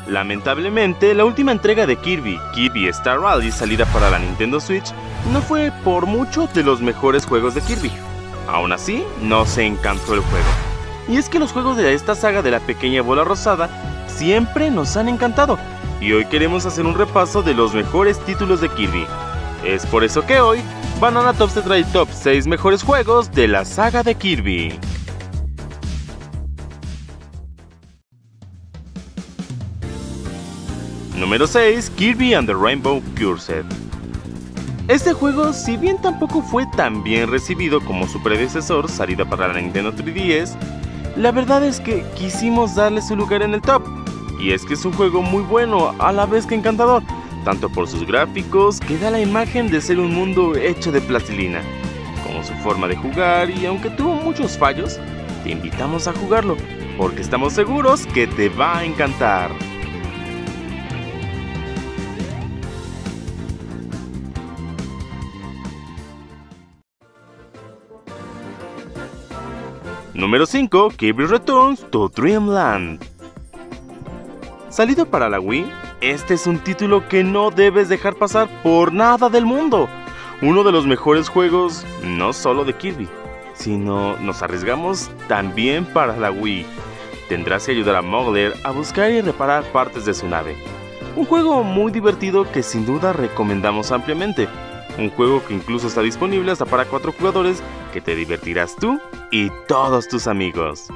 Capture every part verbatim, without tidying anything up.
Lamentablemente, la última entrega de Kirby, Kirby Star Rally, salida para la Nintendo Switch, no fue por mucho de los mejores juegos de Kirby. Aún así, nos encantó el juego. Y es que los juegos de esta saga de la pequeña bola rosada siempre nos han encantado, y hoy queremos hacer un repaso de los mejores títulos de Kirby. Es por eso que hoy, Banana Tops te trae el top seis mejores juegos de la saga de Kirby. Número seis. Kirby and the Rainbow Cursed. Este juego, si bien tampoco fue tan bien recibido como su predecesor, salida para la Nintendo tres D S, la verdad es que quisimos darle su lugar en el top. Y es que es un juego muy bueno, a la vez que encantador, tanto por sus gráficos, que da la imagen de ser un mundo hecho de plastilina, como su forma de jugar, y aunque tuvo muchos fallos, te invitamos a jugarlo, porque estamos seguros que te va a encantar. Número cinco. Kirby Returns to Dreamland. Salido para la Wii, este es un título que no debes dejar pasar por nada del mundo. Uno de los mejores juegos, no solo de Kirby, sino nos arriesgamos también para la Wii. Tendrás que ayudar a Mowgli a buscar y reparar partes de su nave. Un juego muy divertido que sin duda recomendamos ampliamente. Un juego que incluso está disponible hasta para cuatro jugadores, que te divertirás tú y todos tus amigos.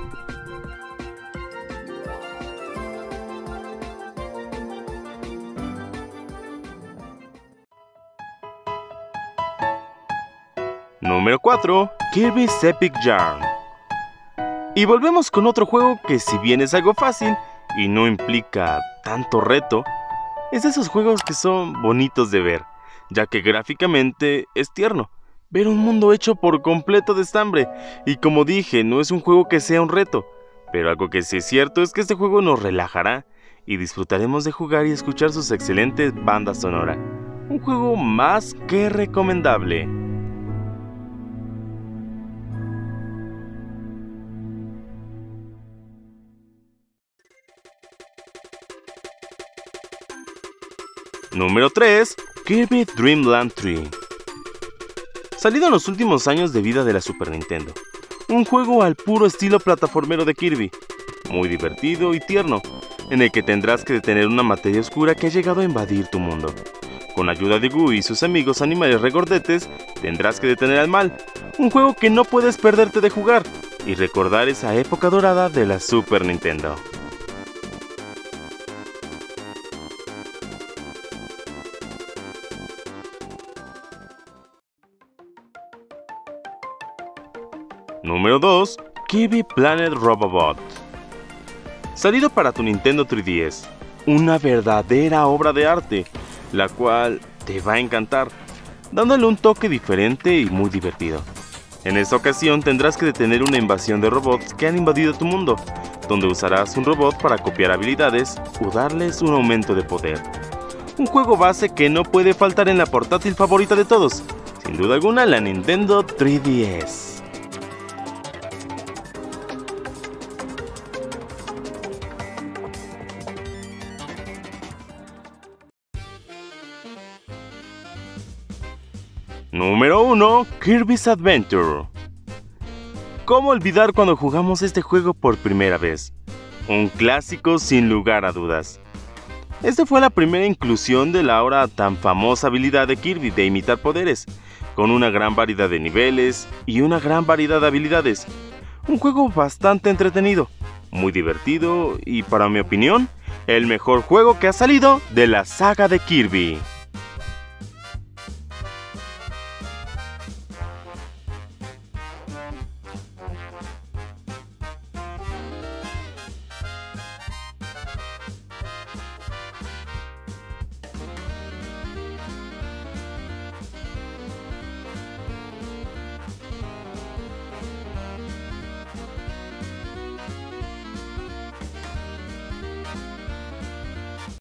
Número cuatro. Kirby's Epic Yarn. Y volvemos con otro juego que, si bien es algo fácil y no implica tanto reto, es de esos juegos que son bonitos de ver, ya que gráficamente es tierno, ver un mundo hecho por completo de estambre. Y como dije, no es un juego que sea un reto, pero algo que sí es cierto es que este juego nos relajará y disfrutaremos de jugar y escuchar sus excelentes bandas sonoras. Un juego más que recomendable. Número tres. Kirby Dream Land tres. Salido en los últimos años de vida de la Super Nintendo, un juego al puro estilo plataformero de Kirby, muy divertido y tierno, en el que tendrás que detener una materia oscura que ha llegado a invadir tu mundo. Con ayuda de Goo y sus amigos animales regordetes, tendrás que detener al mal, un juego que no puedes perderte de jugar y recordar esa época dorada de la Super Nintendo. Número dos. Kirby Planet Robobot. Salido para tu Nintendo tres D S, una verdadera obra de arte, la cual te va a encantar, dándole un toque diferente y muy divertido. En esta ocasión tendrás que detener una invasión de robots que han invadido tu mundo, donde usarás un robot para copiar habilidades o darles un aumento de poder. Un juego base que no puede faltar en la portátil favorita de todos, sin duda alguna la Nintendo tres D S. Número uno. Kirby's Adventure. ¿Cómo olvidar cuando jugamos este juego por primera vez? Un clásico sin lugar a dudas. Esta fue la primera inclusión de la ahora tan famosa habilidad de Kirby de imitar poderes, con una gran variedad de niveles y una gran variedad de habilidades. Un juego bastante entretenido, muy divertido y, para mi opinión, el mejor juego que ha salido de la saga de Kirby.